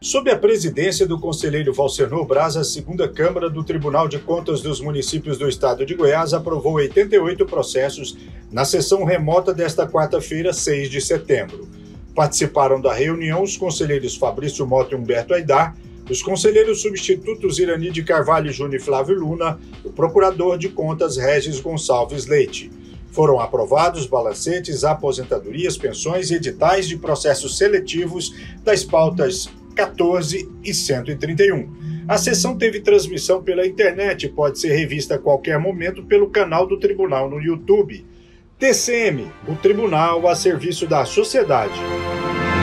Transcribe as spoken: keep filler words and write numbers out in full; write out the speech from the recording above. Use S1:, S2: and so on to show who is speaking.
S1: Sob a presidência do conselheiro Valcernor Braz, a segunda Câmara do Tribunal de Contas dos Municípios do Estado de Goiás aprovou oitenta e oito processos na sessão remota desta quarta-feira, seis de setembro. Participaram da reunião os conselheiros Fabrício Mota e Humberto Aidar, os conselheiros substitutos Irani de Carvalho Júnior e Flávio Luna, o procurador de contas Regis Gonçalves Leite. Foram aprovados balancetes, aposentadorias, pensões e editais de processos seletivos das pautas quatorze e cento e trinta e um. A sessão teve transmissão pela internet e pode ser revista a qualquer momento pelo canal do Tribunal no YouTube. T C M, o Tribunal a serviço da sociedade.